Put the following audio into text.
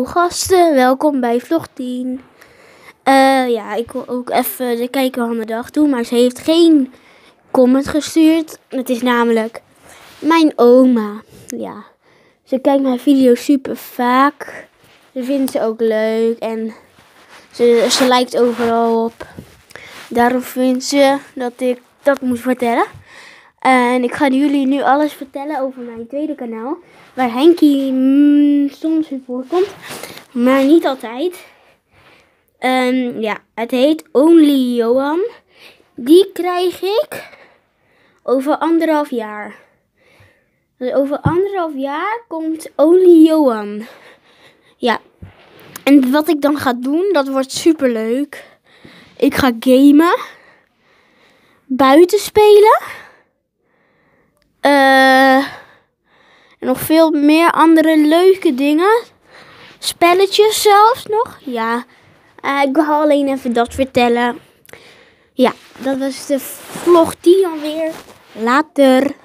Hallo gasten, welkom bij vlog 10. Ja, ik wil ook even de kijker van de dag doen, maar ze heeft geen comment gestuurd. Het is namelijk mijn oma. Ja, ze kijkt mijn video's super vaak. Ze vindt ze ook leuk en ze lijkt overal op. Daarom vindt ze dat ik dat moet vertellen. En ik ga jullie nu alles vertellen over mijn tweede kanaal. Waar Henkie soms in voorkomt, maar niet altijd. Ja, het heet Only Johan. Die krijg ik over 1,5 jaar. Dus over 1,5 jaar komt Only Johan. Ja, en wat ik dan ga doen, dat wordt super leuk. Ik ga gamen. Buiten spelen. En nog veel meer andere leuke dingen. Spelletjes zelfs nog. Ja, ik wil alleen even dat vertellen. Ja, dat was de vlog 10 alweer. Later.